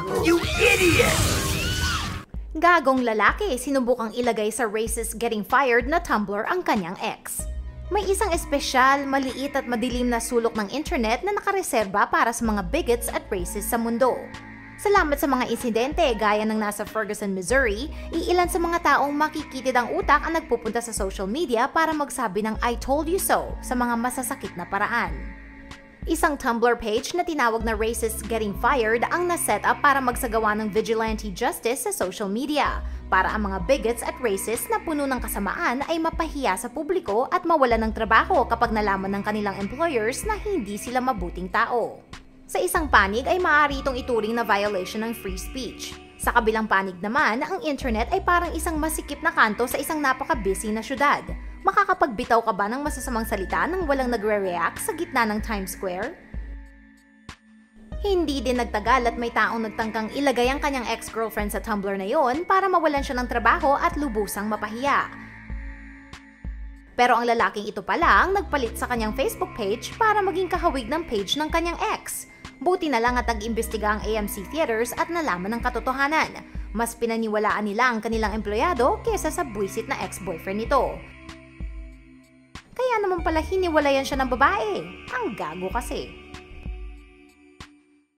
You idiot! Gagong lalaki sinubukang ilagay sa racist getting fired na Tumblr ang kanyang ex. May isang espesyal, maliit at madilim na sulok ng internet na nakareserba para sa mga bigots at racist sa mundo. Salamat sa mga insidente gaya ng nasa Ferguson, Missouri, iilan sa mga taong makikitid ang utak ang nagpupunta sa social media para magsabi ng I told you so sa mga masasakit na paraan. Isang Tumblr page na tinawag na Racist Getting Fired ang naset up para magsagawa ng vigilante justice sa social media para ang mga bigots at racist na puno ng kasamaan ay mapahiya sa publiko at mawalan ng trabaho kapag nalaman ng kanilang employers na hindi sila mabuting tao. Sa isang panig ay maaari itong ituring na violation ng free speech. Sa kabilang panig naman, ang internet ay parang isang masikip na kanto sa isang napaka-busy na syudad. Makakapagbitaw ka ba ng masasamang salita nang walang nagre-react sa gitna ng Times Square? Hindi din nagtagal at may taong nagtangkang ilagay ang kanyang ex-girlfriend sa Tumblr na yon para mawalan siya ng trabaho at lubusang mapahiya. Pero ang lalaking ito pala ang nagpalit sa kanyang Facebook page para maging kahawig ng page ng kanyang ex. Buti na lang at nag-imbestiga ang AMC Theaters at nalaman ng katotohanan. Mas pinaniwalaan nila ang kanilang empleyado kesa sa buwisit na ex-boyfriend nito. Kaya naman pala hiniwalayan siya ng babae. Ang gago kasi.